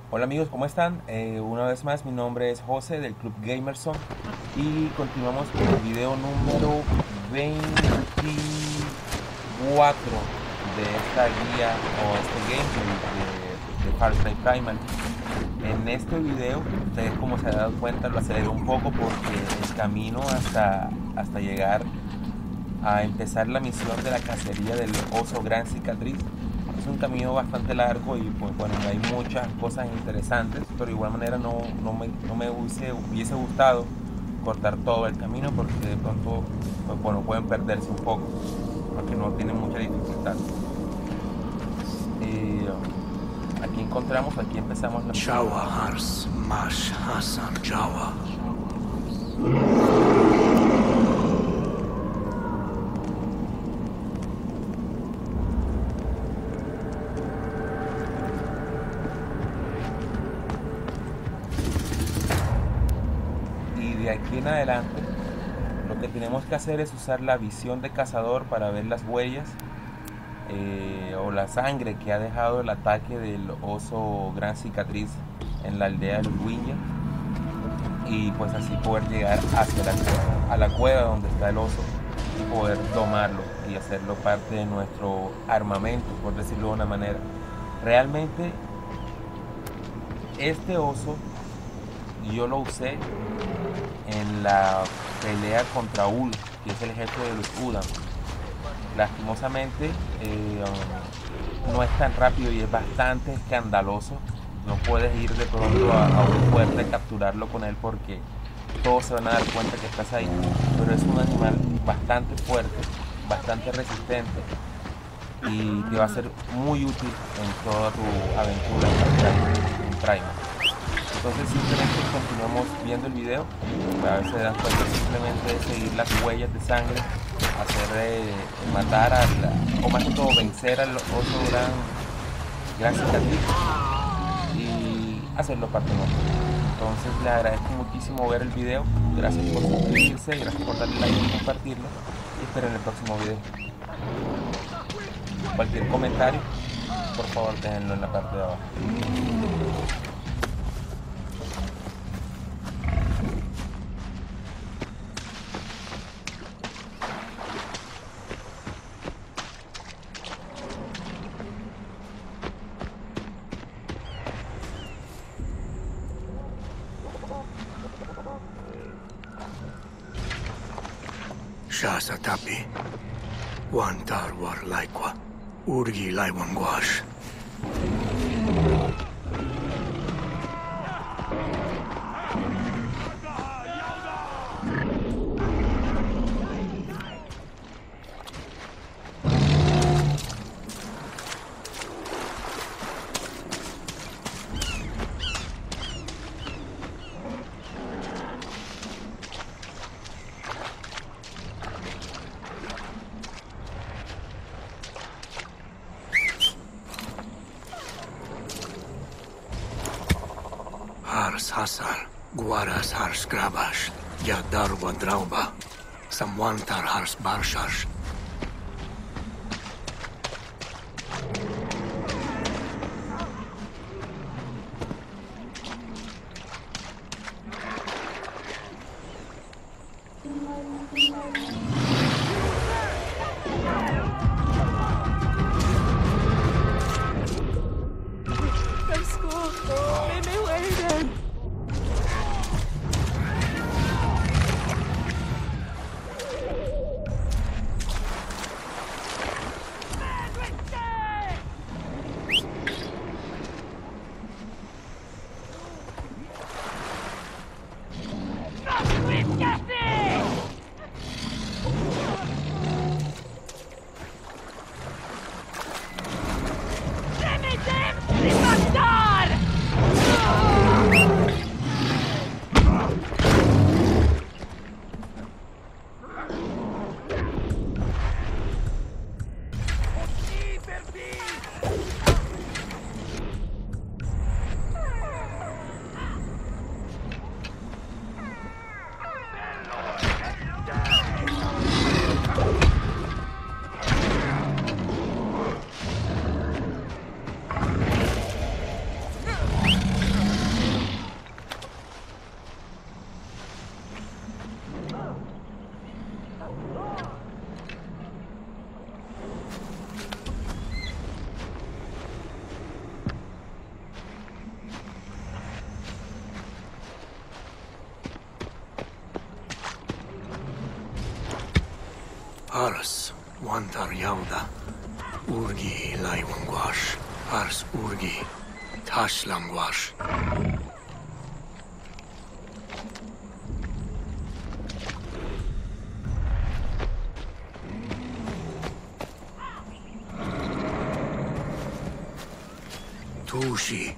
Hola amigos, ¿cómo están? Una vez más, mi nombre es José del Club Gamerson y continuamos con el video número 24 de esta guía o este gameplay de Far Cry Primal. En este video, ustedes como se han dado cuenta, lo aceleré un poco porque el camino hasta llegar a empezar la misión de la cacería del oso Gran Cicatriz es un camino bastante largo y pues bueno, hay muchas cosas interesantes, pero de igual manera no me hubiese gustado cortar todo el camino porque de pronto pues bueno, pueden perderse un poco porque no tienen mucha dificultad. Aquí empezamos la misión. Jawa Hars Mash Hasan Jawa. Y de aquí en adelante lo que tenemos que hacer es usar la visión de cazador para ver las huellas o la sangre que ha dejado el ataque del oso Gran Cicatriz en la aldea de los Wiña, y pues así poder llegar hacia la cueva donde está el oso y poder domarlo y hacerlo parte de nuestro armamento, por decirlo de una manera. Realmente este oso yo lo usé en la pelea contra Ul, que es el jefe de los Udan. Lastimosamente no es tan rápido y es bastante escandaloso. No puedes ir de pronto a un fuerte a capturarlo con él porque todos se van a dar cuenta que estás ahí, pero es un animal bastante fuerte, bastante resistente y te va a ser muy útil en toda tu aventura en Primal. Entonces simplemente continuamos viendo el video, a ver si se dan cuenta, simplemente de seguir las huellas de sangre, hacer matar o más que todo vencer al oso gran cicatriz y hacerlo parte nuestra. Entonces les agradezco muchísimo ver el video, gracias por suscribirse, gracias por darle like y compartirlo y espero en el próximo video. Cualquier comentario, por favor déjenlo en la parte de abajo. Shasa Tapi. Wantar War Laikwa. Urgi Laiwangwash. Hars Hasar, Guaras Hars Grabash, Yadarwa Drauba, Samwantar Hars Barshash. Ars wantar yauda. Urgi laiwangwash. Ars urgi tashlangwash. Tushi.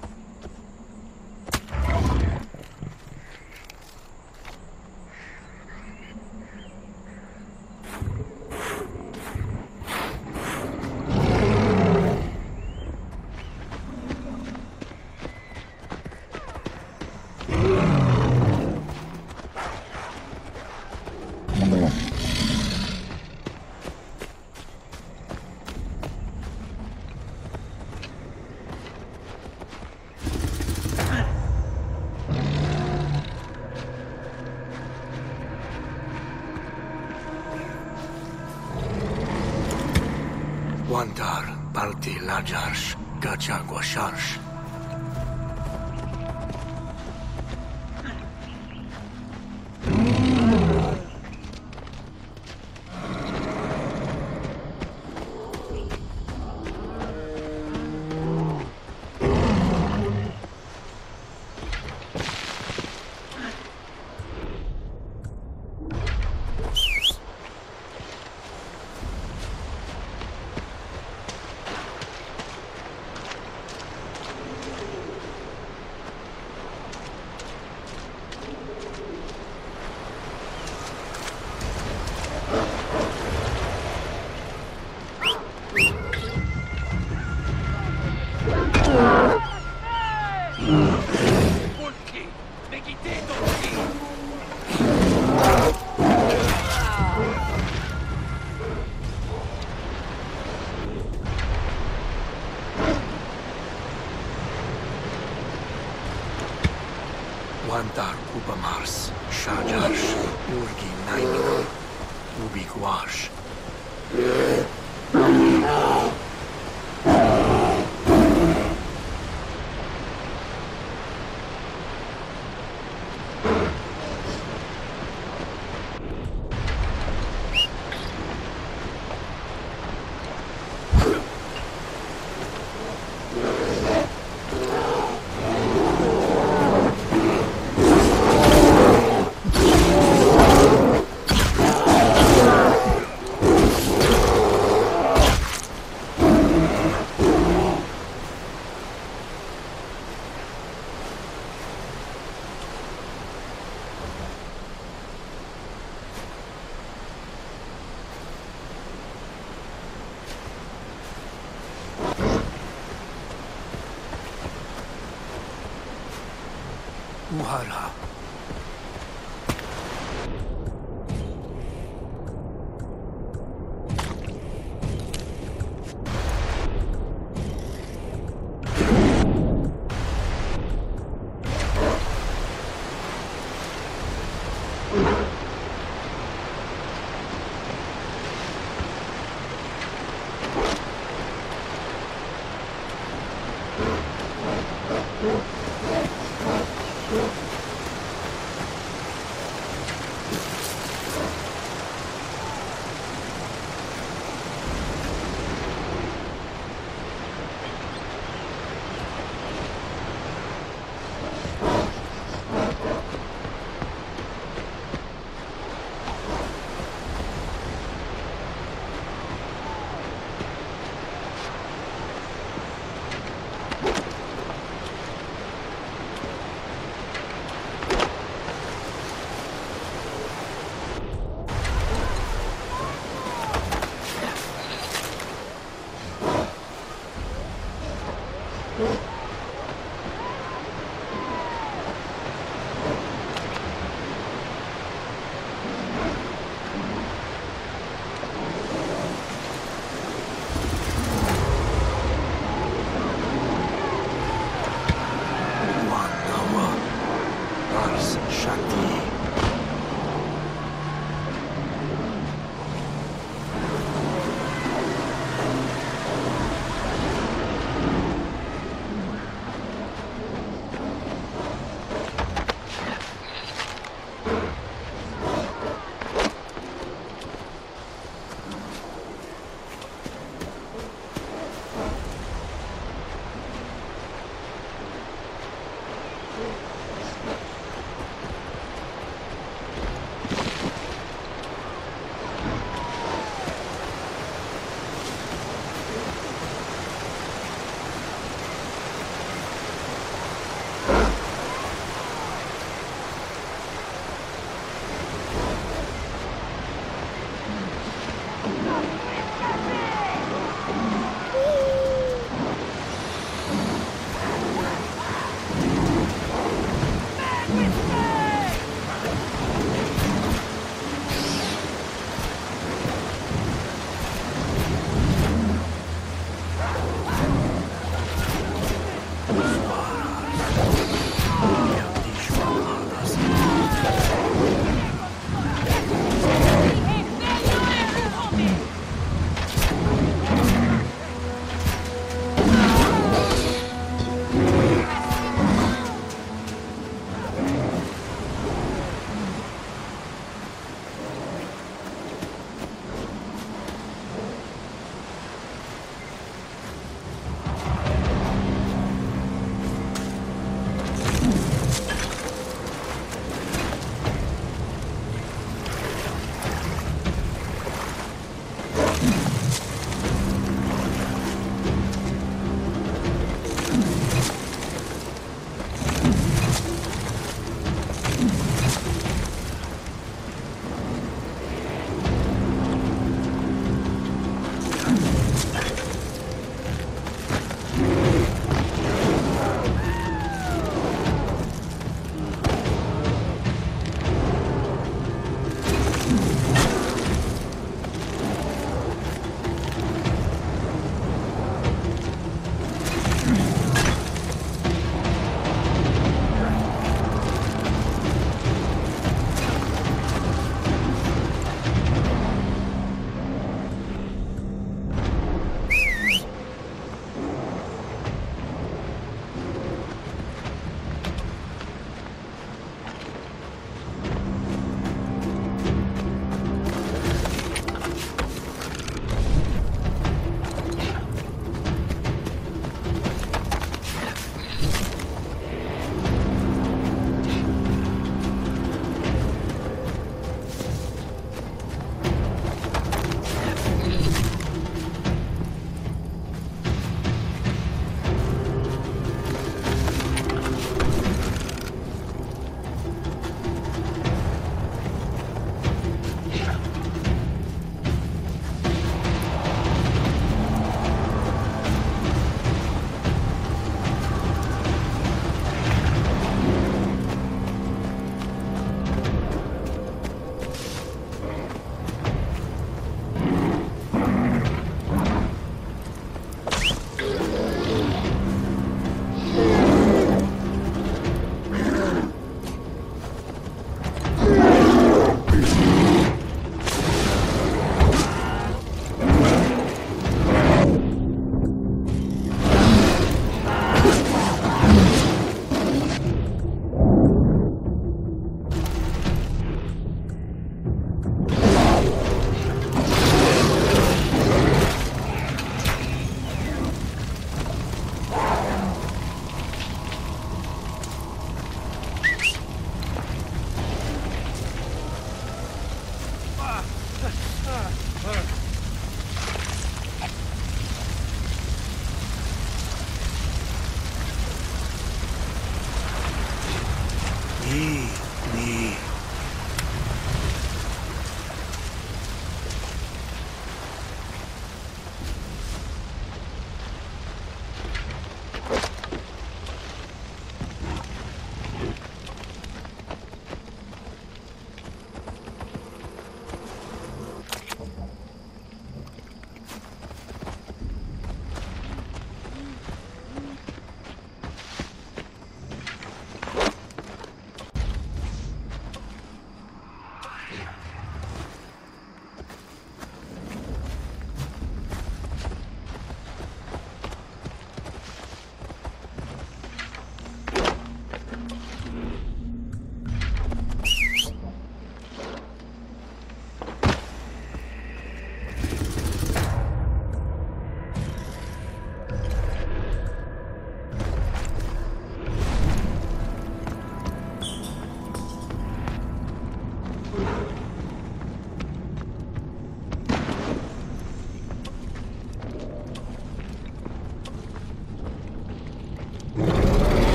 Wantar Balti Lajarsh Gachagwasharsh. Wantar Upamars, Shajarsh, Urgi Naimina, Ubigwash. Uhara.